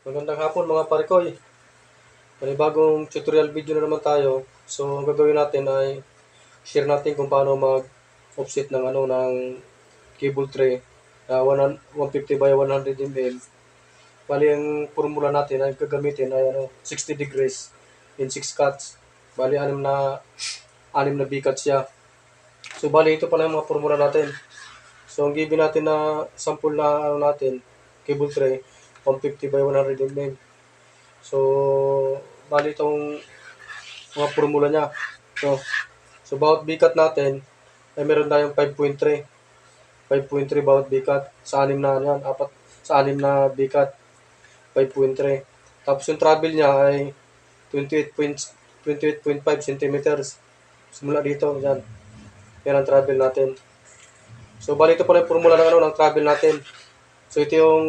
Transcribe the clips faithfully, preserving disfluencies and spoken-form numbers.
Magandang hapon mga parikoy. Panibagong tutorial video na naman tayo. So, ang gagawin natin ay share natin kung paano mag-offset ng ano ng cable tray na one fifty by one hundred millimeters. Bali, ang formula natin ay gagamitin ay ano, sixty degrees in six cuts. Bali, anim na anim na bikat siya. So, bali, ito pala yung mga formula natin. So, ang given natin na sample na ano natin, cable tray, one fifty by one hundred millimeters. So, bali itong mga formula niya. So, so bawat bikat natin ay meron tayong five point three. five point three bawat bikat. Sa anim na yan, apat sa anim na bikat, five point three. Tapos yung travel niya ay twenty-eight point five centimeters. Simula dito, yan. Yan ang travel natin. So, bali ito pala yung formula ng, ano, ng travel natin. So, ito yung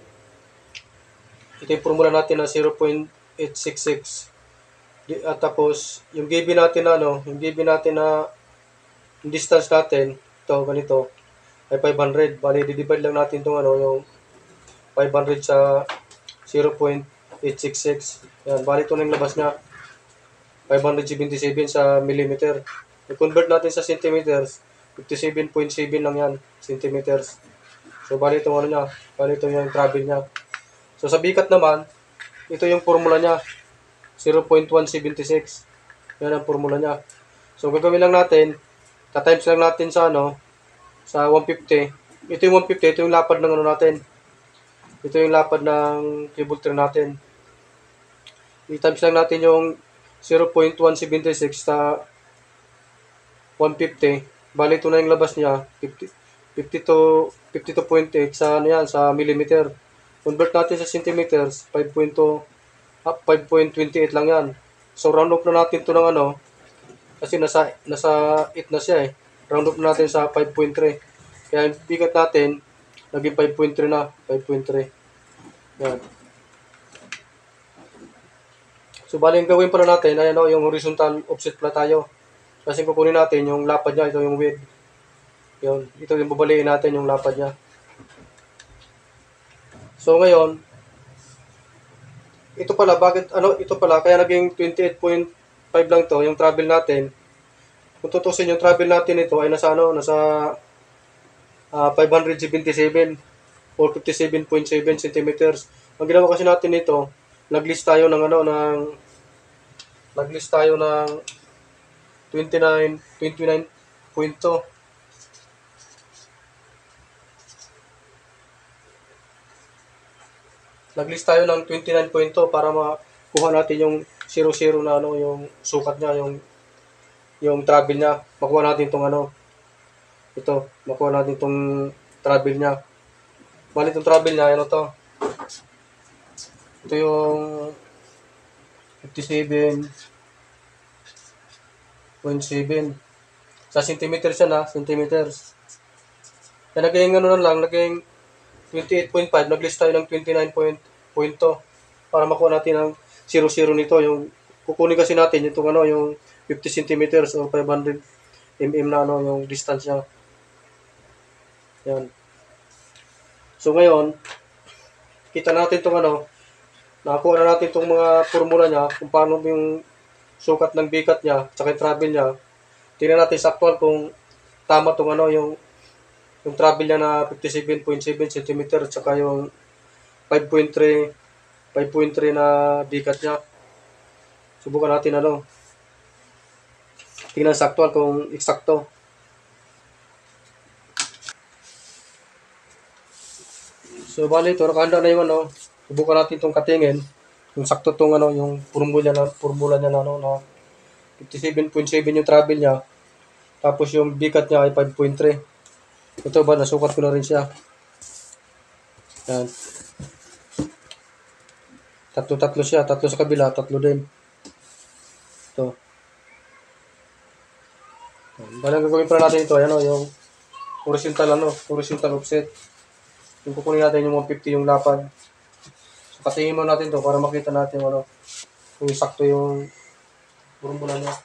ito yung formula natin na zero point eight six six. At tapos, yung given natin na, ano, yung given natin na yung distance natin, ito, ganito, ay five hundred. Bali, didivide lang natin itong, ano, yung five hundred sa zero point eight six six. Yan, bali ito na yung labas niya. five hundred seventy-seven sa millimeter. I-convert natin sa centimeters, fifty-seven point seven lang yan, centimeters. So, bali itong ano niya, bali ito yung travel niya. So, sa bikat naman, ito yung formula niya, zero point one seven six. Yan ang formula niya. So, gagawin lang natin, ta-times lang natin sa ano, sa one fifty. Ito yung one fifty, ito yung lapad ng ano natin. Ito yung lapad ng cable tray natin. I-times lang natin yung zero point one seven six sa one fifty. Bali, ito na yung labas niya, fifty, fifty-two, fifty-two point eight sa, ano yan, sa millimeter. Convert natin sa centimeters, five point two, ah, five point two eight lang yan. So, round off na natin ito ng ano, kasi nasa, nasa eight na siya eh. Round off na natin sa five point three. Kaya yung bigat natin, naging five point three na, five point three. Yan. So, bali yung gawin pala natin, ay ano, yung horizontal offset pala tayo. Kasi kukunin natin yung lapad niya, ito yung width. Yun, ito yung babaliin natin yung lapad niya. So, ngayon, ito pala, bakit, ano, ito pala, kaya naging twenty-eight point five lang to, yung travel natin. Kung tutusin yung travel natin ito ay nasa, ano, nasa uh, five hundred seventy-seven or fifty-seven point seven centimeters. Ang ginawa kasi natin ito, nag-list tayo ng, ano, ng, nag-list tayo ng twenty-nine point two. Nag-list tayo ng twenty-nine point two para makuha natin yung zero zero na ano, yung sukat niya, yung yung travel niya. Makuha natin tong ano, ito, makuha natin tong travel niya. Bali itong travel niya, ano to? Ito yung fifty-seven point seven. Sa centimeters yan ha, centimeters. Kaya naging ano na lang, naging twenty-eight point five, nag-list tayo ng twenty-nine point two para makuha natin ang zero zero nito. Yung kukunin kasi natin itong ano, yung fifty centimeters o five hundred millimeters na ano, yung distance niya. Yan. So ngayon, kita natin itong ano, nakakuha na natin itong mga formula niya, kung paano yung sukat ng bikat niya, tsaka yung travel niya. Tingnan natin sa actual kung tama itong ano, yung yung travel niya na fifty-seven point seven centimeters, tsaka yung five point three na bikat niya. Subukan natin ano. Tingnan sa actual kung eksakto. So, bali ito, nakahanda na yung ano. Subukan natin itong katingin. Yung sakto itong ano, yung formula na, formula niya na ano, na fifty-seven point seven yung travel niya. Tapos yung bigat niya ay five point three. Ito ba, nasukat ko na rin siya. Yan. Tatlo-tatlo siya. Tatlo sa kabila, tatlo din. Ito. Balang gagawin pa natin ito. Ayan o, yung horizontal, ano, horizontal offset. Yung kukunin natin yung one fifty yung lapad. So, patingin mo natin to para makita natin ano, kung sakto yung formula niya.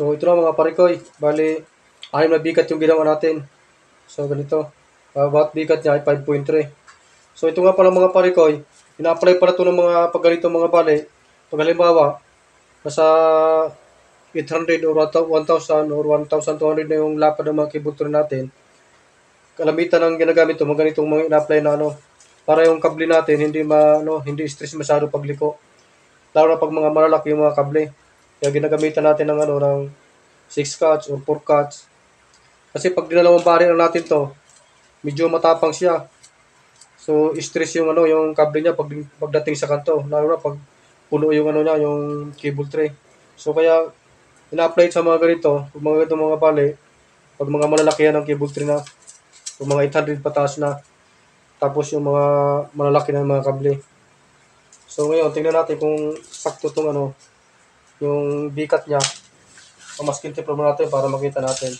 So, ito na mga parikoy. Bali, anim na bikat yung ginawa natin. So, ganito. Uh, bawat bikat niya ay five point three. So, ito nga pala mga parikoy. Ina-apply pala ito ng mga pag ganito mga bali. Pag halimbawa, nasa eight hundred or one thousand or one thousand two hundred na yung lapad ng mga cable tray natin. Kalamitan ng ginagamit ito, mga ganitong mga ina-apply na ano, para yung kable natin hindi ma ano, hindi stress masyado pagliko. Lalo na pag mga malalaki yung mga kable. Kaya ginagamitan natin ng ano ng six cuts or four cuts. Kasi pag dinalawang bari na natin to, medyo matapang siya. So stress yung ano yung kable niya pag pagdating sa kanto, lalo na pag puno yung ano niya, yung cable tray. So kaya ina-apply sa mga ganito, mga ganitong mga bali, pag mga malalaki yan ang cable tray na, yung mga eight hundred pataas na, tapos yung mga malalaki na mga kable. So ngayon, tingnan natin kung sakto itong ano, yung bikat niya. Pamaskin tip mo natin para makita natin.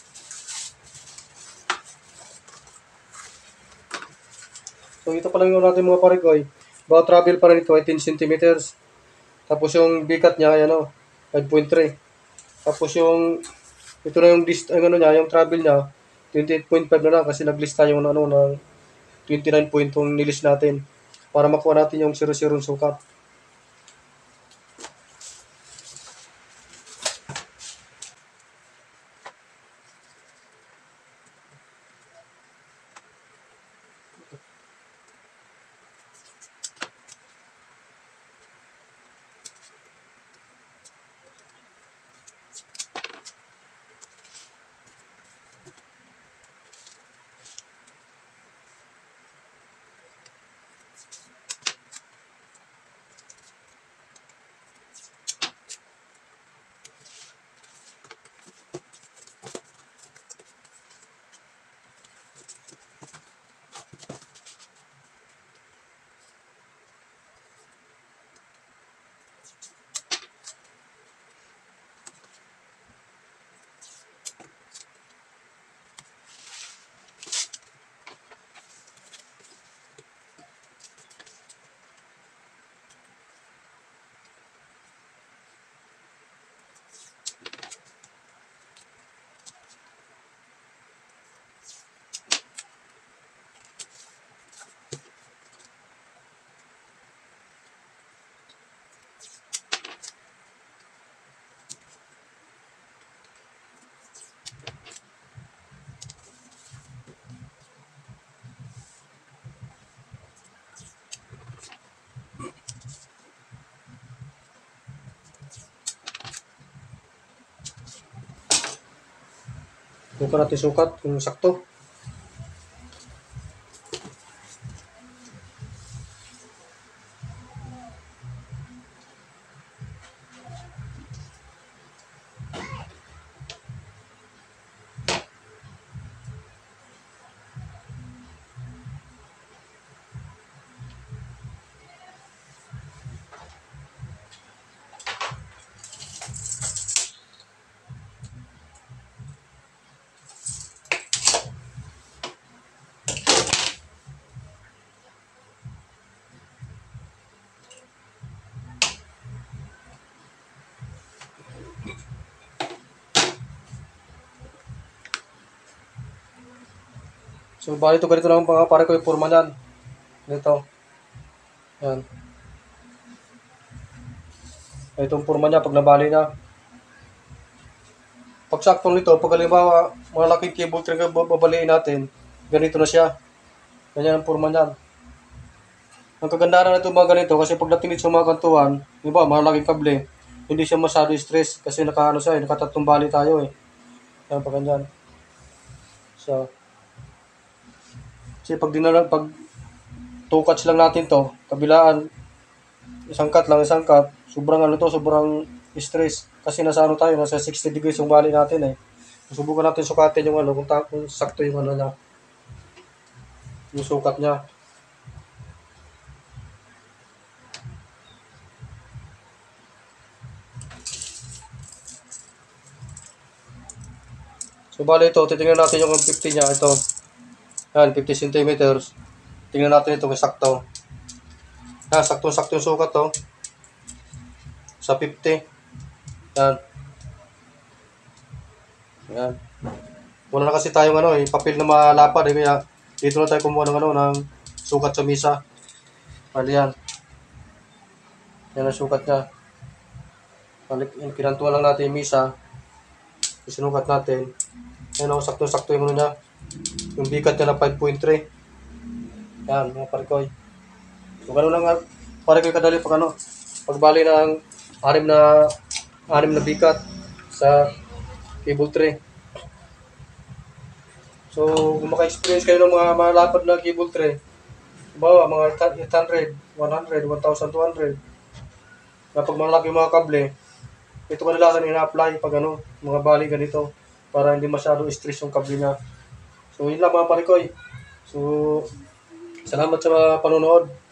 So ito pa lang yung natin mga parikoy. Bawat travel pa rin ito ay ten centimeters. Tapos yung bikat niya ay ano, five point three. Tapos yung, ito na yung, dist, yung ano niya, yung travel niya, twenty-eight point five na lang kasi naglista yung ano, ng twenty-nine point yung nilist natin para makuha natin yung zero zero sukat. Bukan natin sukat kung sakto. So, bali ito ganito lang mga pare ko yung forma niyan. Ganito. Yan. Itong forma niya pag nabali niya. Pag saktong nito, pag halimbawa malaking cable tray na babaliin natin, ganito na siya. Ganyan ang forma niyan. Ang kagandahan na ito mga ganito kasi pagdating dito sa mga kantuhan, di ba, malaking kable, hindi siya masyado stress kasi nakaano siya, eh, nakatatlong bali tayo eh. Yan pag ganyan. So, kasi pag dinala, pag two cuts lang natin to, kabilaan, isang cut lang, isang cut, sobrang ano to, sobrang stress. Kasi nasa ano tayo, nasa sixty degrees yung bali natin eh. Subukan natin sukatin yung ano, kung, ta- kung sakto yung ano niya, yung sukat niya. So, bali ito, titingnan natin yung fifty niya, ito. Yan, fifty centimeters. Tingnan natin ito kung sakto. Yan, sakto-sakto yung sukat to. Sa fifty. Yan. Yan. Wala na kasi tayong ano, eh, papel na malapad eh, kaya dito na tayo kumuha ng ano, ng sukat sa misa. Bali yan. Yan ang sukat niya. Balik, kinantuan lang natin yung misa. Isinukat natin. Yan ang sakto-sakto yung ano niya. Yung bigat niya na five point three. Yan, mga parikoy. So, gano'n lang nga, parikoy kadali pag ano, pagbali ng anim na, anim na bigat sa cable tray. So, kung maka-experience kayo ng mga malapad na cable tray, bawa mga eight hundred, one hundred, one thousand two hundred, na pag malaki yung mga kable, ito kadalasan ina-apply pag ano, mga bali ganito, para hindi masyado stress yung kable niya. So, yun lang mga parikoy. So, salamat sa panonood.